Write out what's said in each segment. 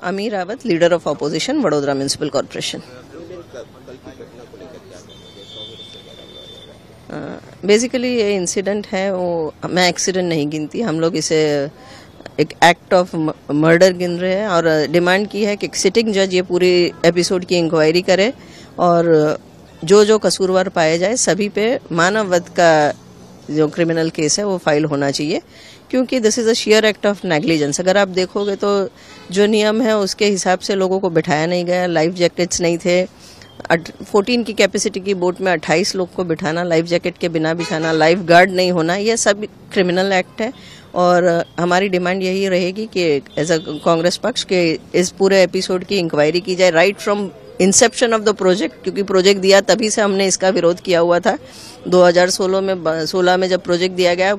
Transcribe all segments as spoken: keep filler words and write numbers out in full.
अमी Rawat, leader of opposition, Vadodara municipal corporation. Basically ये incident है, वो मैं एक्सीडेंट नहीं गिनती, हम लोग इसे एक एक्ट ऑफ मर्डर गिन रहे हैं और डिमांड की है कि सिटिंग जज ये पूरी एपिसोड की इंक्वायरी करे और जो जो कसूरवार पाए जाए सभी पे मानव वध का जो क्रिमिनल केस है वो फाइल होना चाहिए, क्योंकि this is a sheer act of negligence. अगर आप देखोगे तो जो नियम है उसके हिसाब से लोगों को बिठाया नहीं गया, लाइफ जैकेट्स नहीं थे, चौदह की कैपेसिटी की बोट में अट्ठाईस लोग को बिठाना, लाइफ जैकेट के बिना बिठाना, लाइफ गार्ड नहीं होना, यह सब क्रिमिनल एक्ट है। और हमारी डिमांड यही रहेगी कि एज अ कांग्रेस पक्ष के इस पूरे एपिसोड की इंक्वायरी की जाए right from inception of the project, क्योंकि प्रोजेक्ट दिया तभी से हमने इसका विरोध किया हुआ था। दो हज़ार सोलह में सोलह में जब प्रोजेक्ट दिया गया,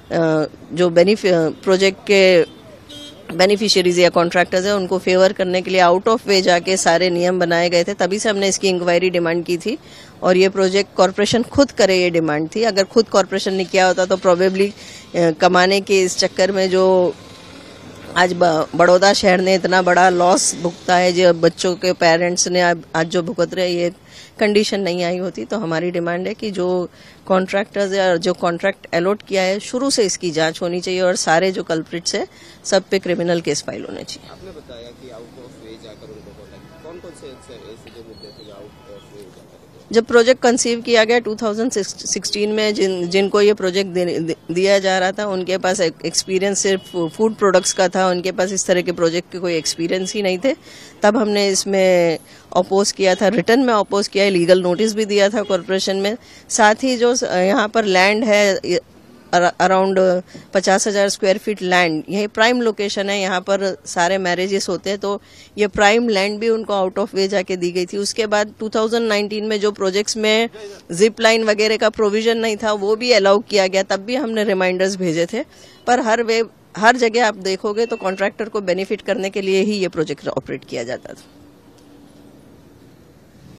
जो बेनिफि प्रोजेक्ट के बेनिफिशियरीज या कॉन्ट्रैक्टर्स है उनको फेवर करने के लिए आउट ऑफ वे जाके सारे नियम बनाए गए थे, तभी से हमने इसकी इंक्वायरी डिमांड की थी। और ये प्रोजेक्ट कॉर्पोरेशन खुद करे ये डिमांड थी। अगर खुद कॉर्पोरेशन ने किया होता तो प्रोबेबली कमाने के इस चक्कर में जो आज बड़ौदा शहर ने इतना बड़ा लॉस भुगता है, जो बच्चों के पेरेंट्स ने आज जो भुगत रहे, ये कंडीशन नहीं आई होती। तो हमारी डिमांड है कि जो कॉन्ट्रैक्टर्स या जो कॉन्ट्रैक्ट अलॉट किया है शुरू से इसकी जांच होनी चाहिए और सारे जो कल्प्रिट्स है सब पे क्रिमिनल केस फाइल होने चाहिए। आपने बताया कि आउट ऑफ वे जाकर उनको कौन कौन से ऐसे जो मुद्दे थे आउट ऑफ वे जाकर? जब प्रोजेक्ट कंसीव किया गया दो हज़ार सोलह में, जिन जिनको ये प्रोजेक्ट दिया जा रहा था उनके पास एक्सपीरियंस सिर्फ फूड प्रोडक्ट्स का था, उनके पास इस तरह के प्रोजेक्ट के कोई एक्सपीरियंस ही नहीं थे। तब हमने इसमें अपोज किया था, रिटर्न में अपोज किया है, लीगल नोटिस भी दिया था कॉर्पोरेशन में। साथ ही जो यहाँ पर लैंड है अराउंड पचास हजार स्क्वायर फीट लैंड, यही प्राइम लोकेशन है, यहाँ पर सारे मैरिजेस होते हैं, तो ये प्राइम लैंड भी उनको आउट ऑफ वे जाके दी गई थी। उसके बाद दो हज़ार उन्नीस में जो प्रोजेक्ट्स में जिप लाइन वगैरह का प्रोविजन नहीं था वो भी अलाउ किया गया, तब भी हमने रिमाइंडर्स भेजे थे। पर हर वे हर जगह आप देखोगे तो कॉन्ट्रैक्टर को बेनिफिट करने के लिए ही ये प्रोजेक्ट ऑपरेट किया जाता था।